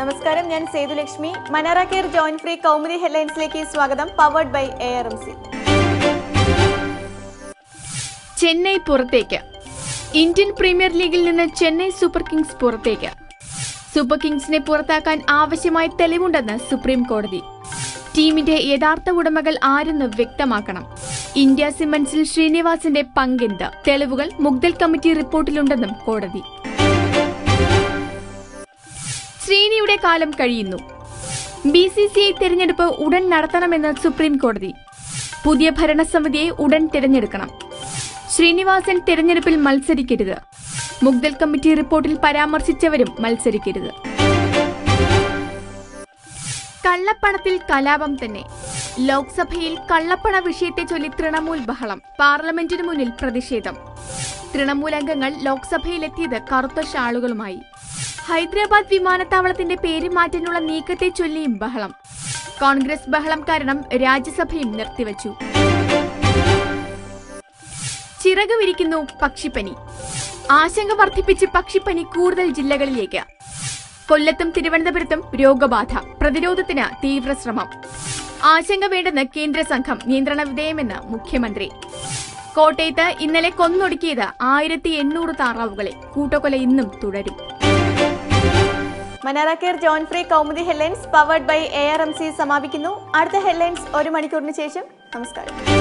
നമസ്കാരം, ഞാൻ Sethulakshmi. Manara care joint free Kaumudi ഹെഡ്ലൈൻസിലേക്ക് സ്വാഗതം. Powered by ARMC. ചെന്നൈ പുറത്തേക്ക്. ഇന്ത്യൻ പ്രീമിയർ ലീഗിൽ നിന്ന് ചെന്നൈ സൂപ്പർ കിങ്സ് പുറത്തേക്ക്. സൂപ്പർ കിങ്സിനെ പുറത്താക്കാൻ ആവശ്യമായ തെളിവുണ്ടെന്ന് സുപ്രീം കോടതി. ടീമിന്റെ യഥാർത്ഥ ഉടമകൾ ആരെന്ന് വ്യക്തമാക്കണം. ഇന്ത്യ സിമന്റ്സിൽ ശ്രീനിവാസിന്റെ പങ്കെന്ത്? തെളിവുകൾ മുഗ്ദൽ കമ്മിറ്റി റിപ്പോർട്ടിലുണ്ടെന്നും കോടതി. ശ്രീനിയുടെ കാലം കഴിയുന്നു. BCCI തെരഞ്ഞെടുപ്പ് ഉടൻ നടത്തണമെന്ന് സുപ്രീം കോടതി. പുതിയ ഭരണസമിതിയെ ഉടൻ തിരഞ്ഞെടുക്കണം. ശ്രീനിവാസൻ തെരഞ്ഞെടുപ്പിൽ മത്സരിക്കരുത്. മുഗ്ദൽ കമ്മിറ്റി റിപ്പോർട്ടിൽ പരാമർശിച്ചവരും മത്സരിക്കരുത്. കള്ളപ്പണത്തിൽ കലാപം തന്നെ. ലോക്സഭയിൽ കള്ളപ്പണ വിഷയത്തെ ചൊല്ലി തൃണമൂൽ ബഹളം. പാർലമെന്റിനു മുന്നിൽ പ്രതിഷേധം. തൃണമൂൽ അംഗങ്ങൾ ലോക്സഭയിലെത്തിയത് കറുത്ത ഷാളുകളുമായി. ഹൈദരാബാദ് വിമാനത്താവളത്തിന്റെ പേര് മാറ്റാനുള്ള നീക്കത്തെ ചൊല്ലിയും ബഹളം. കോൺഗ്രസ് ബഹളം കാരണം രാജ്യസഭയും നിർത്തിവച്ചു. ചിറക് വിരിക്കുന്നു പക്ഷിപ്പനി. ആശങ്ക വർദ്ധിപ്പിച്ച് പക്ഷിപ്പനി കൂടുതൽ ജില്ലകളിലേക്ക്. കൊല്ലത്തും തിരുവനന്തപുരത്തും രോഗബാധ. പ്രതിരോധത്തിന് തീവ്ര ശ്രമം. ആശങ്ക വേണ്ടെന്ന് കേന്ദ്ര സംഘം. നിയന്ത്രണ വിധേയമെന്ന് മുഖ്യമന്ത്രി. കോട്ടയത്ത് ഇന്നലെ കൊന്നൊടുക്കിയത് 1800 താറാവുകളെ. കൂട്ടക്കൊല ഇന്നും തുടരും. Manara care joint free Kaumudi headlines powered by ARMC സമാപിക്കുന്നു. അടുത്ത ഹെഡ്ലൈൻസ് 1 മണിക്കൂറിന് ശേഷം. നമസ്കാരം.